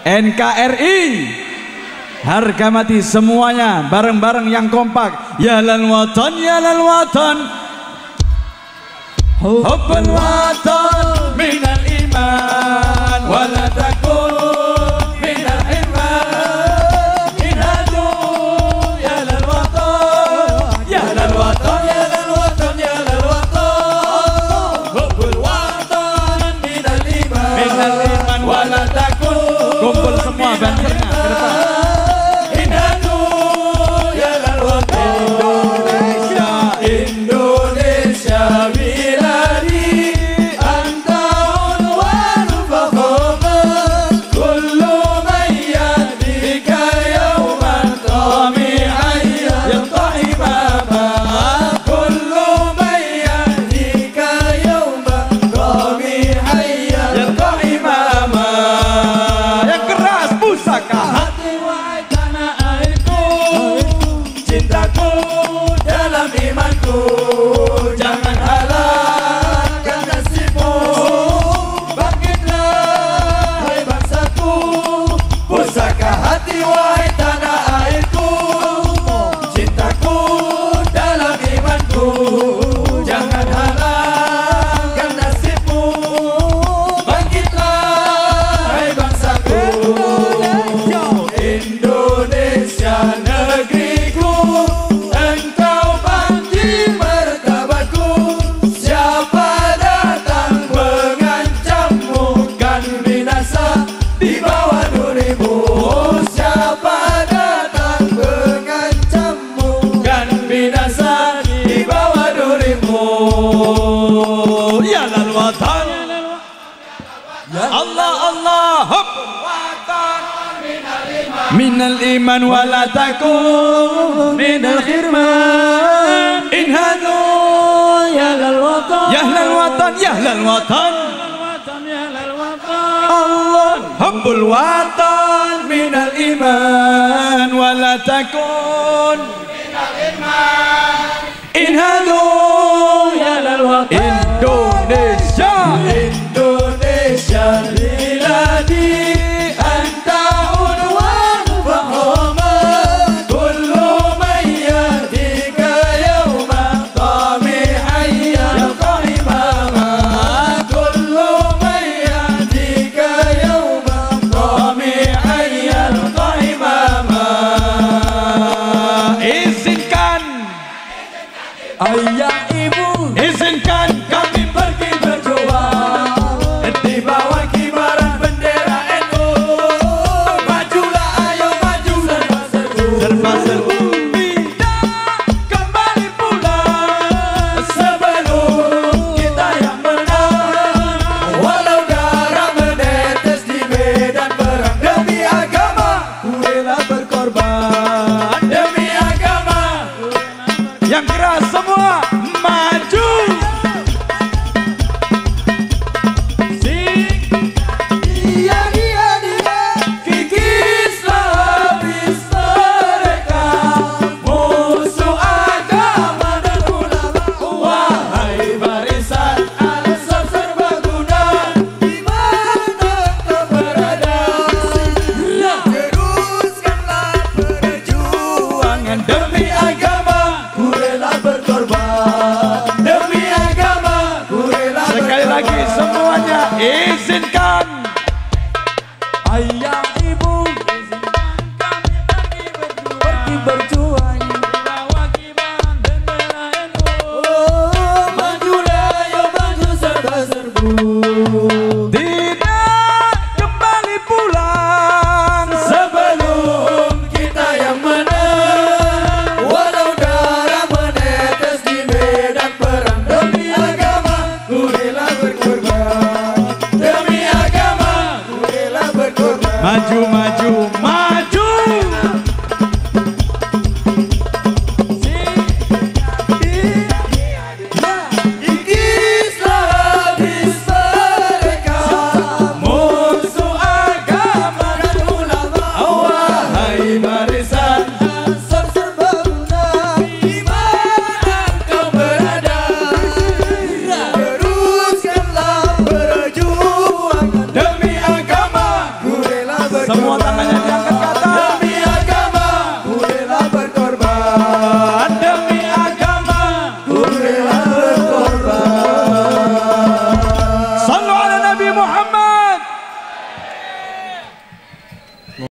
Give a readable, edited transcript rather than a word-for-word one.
NKRI, harga mati semuanya bareng-bareng yang kompak. Ya lal watan, ya lal watan, hubbul watan minal iman, wala takun minal hirman. Inadu ya lal watan, ya lal watan, ya lal watan, ya lal watan, hubbul watan minal iman, wala takun. Kumpul semua bansernya ke depan. Inadu ya lal watan, Indonesia, Indonesia biladi, anta unwanu fakhama, kullu man yahdika yawman tami'an yalqa'i mama, kullu man yahdika yawman tami'an yalqa'i mama. Yang keras pusaka hati wahai tanah airku, cintaku dalam imanku, jangan halangkan nasibmu. Bangkitlah hai bangsaku, pusaka hati wahai tanah airku, cintaku dalam imanku, jangan halangkan nasibmu. Bangkitlah hai bangsaku, Indonesia negeriku, engkau bangkit martabatku. Siapa datang mengancammu, kan binasa di bawah durimu. Siapa datang mengancammu, kan binasa di bawah durimu. Ya lal watan, Allah Allah, hubbul watan minal iman, wala takun minal khirman. Inhadu ya lal watan, ya lal watan, ya lal watan, Allah hubbul watan minal iman, wala takun minal khirman. Inhadu ya lal watan, Indonesia, Indonesia biladi, anta unwanu fakhama, kullu man yahdika yawman tami'an yalqa'i mama, kullu man yahdika yawman tami'an yalqa'i mama. Izinkan ayah ibu, izinkan kami pergi berjuang di bawah kibaran bendera NU. Majulah ayo maju serba-serbu, serba-serbu. Tidak kembali pulang sebelum kita yang menang. Walau darah menetes di medan perang, demi agama ku rela berkorban. Demi agama yang keras semua maju. Dia dia dia kikislah habis mereka, musuh agama dan ulama. Wahai barisan Ansar serbaguna, di mana kau berada, teruskanlah perjuangan. Demi agama ku rela berkorban, demi agama ku rela berkorban. Sekali lagi semuanya izinkan ayah ibu, izinkan kami pergi berjuang di bawah kibaran bendera NU. Majulah ayo maju serba-serbu, tidak kembali pulang sebelum kita yang menang. Walau darah menetes di medan perang, demi agama ku rela berkorban. Demi agama ku rela berkorban. Maju maju maju. Kikislah habis mereka, musuh agama dan ulama. Wahai barisan Ansar serbaguna, di mana kau berada, teruskanlah perjuangan. Demi agama ku rela berkorban. Semua tangannya diangkat ke atas. Demi agama, ku rela berkorban. Demi agama, ku rela berkorban. Sallu ala Nabi Muhammad.